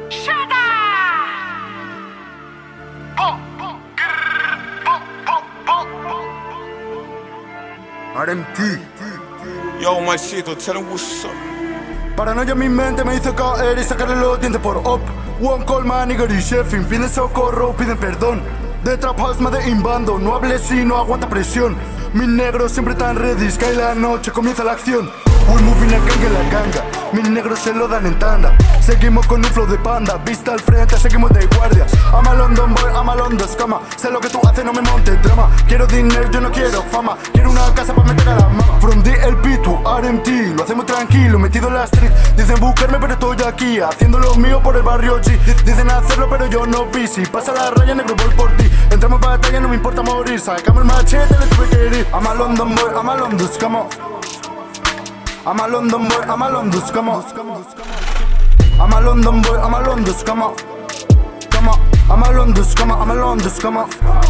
RMT. Yo, Marcito, tell him what's up. Paranoia en mi mente me hizo caer y sacarle los dientes por up. One call man, nigger y chefing. Piden socorro, piden perdón. De trap house me de inbando. No hables si no aguanta presión. Mis negros siempre tan ready. Cae la noche, comienza la acción. We're moving a gang en la ganga. Mis negros se lo dan en tanda. Seguimos con un flow de panda. Vista al frente, seguimos de guardia. I'm a London boy, I'm a London scama. Sé lo que tú haces, no me montes drama. Quiero dinero, yo no quiero fama. Quiero una casa para meter a la mama. From DLP to RMT, lo hacemos tranquilo, metido en la street. Dicen buscarme pero estoy aquí, haciendo lo mío por el barrio G. Dicen hacerlo pero yo no vi. Si pasa la raya, negro, voy por ti. Entramos en batalla, no me importa morir. Sacamos el machete, le tuve que herir. I'm a London boy, I'm a London scama. I'm a London boy, I'm a London scama. I'm a London boy, I'm a London scama. I'm a London scama, I'm a London scama.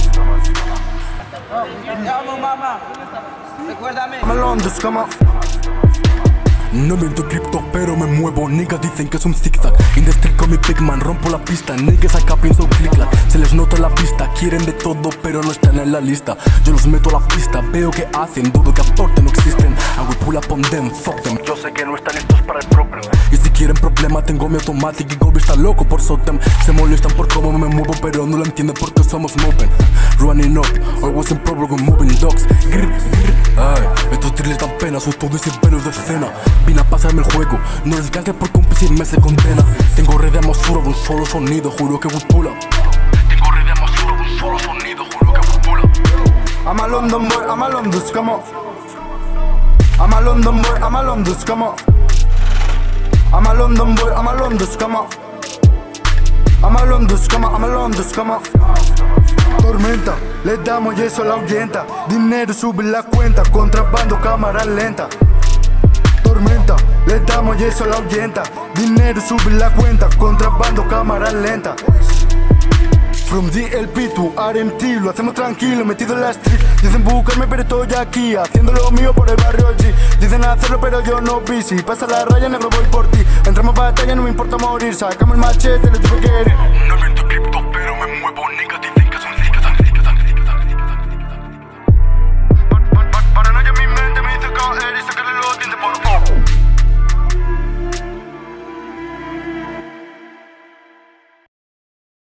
Te amo, mamá. Recuérdame. I'm a London scama. No miento cripto, pero me muevo. Niggas dicen que es un zigzag. In the street con mi big man, rompo la pista. Niggas acá pienso click-clack. Se les nota la pista, quieren de todo, pero no están en la lista. Yo los meto a la pista, veo que hacen, dudo que aporten, no existen. I will pull up on them, fuck them. Yo sé que no están listos para el problem. Y si quieren problema, tengo mi automatic y Gobi está loco por Sotem. Se molestan por cómo me muevo, pero no lo entienden porque somos moving. Running up, always in problem with moving dogs. Grr, grr. Ay, estos drills dan pena, son todos y pelos de cena. Vine a pasarme el juego, no les gagues por cumplir me se condena. Tengo red de amasura de un solo sonido, juro que butula. Tengo red de amasura de un solo sonido, juro que butula. I'm a London boy, I'm a London scama. I'm a London boy, I'm a London scama. I'm a London boy, I'm a London scama. I'm a London scama, I'm a London scama. Tormenta, le damos y eso la ahuyenta. Dinero sube la cuenta, contrabando cámara lenta. Tormenta, le damos y eso la ahuyenta. Dinero sube la cuenta, contrabando cámara lenta. From DLP to RMT, lo hacemos tranquilo, metido en la street. Dicen buscarme pero estoy aquí, haciendo lo mío por el barrio G. Dicen hacerlo pero yo no vi. Si pasa la raya, negro, voy por ti. Entramos en batalla, no me importa morir. Sacamos el machete, le tuve que herir. No miento cripto, pero me muevo. Niggas dicen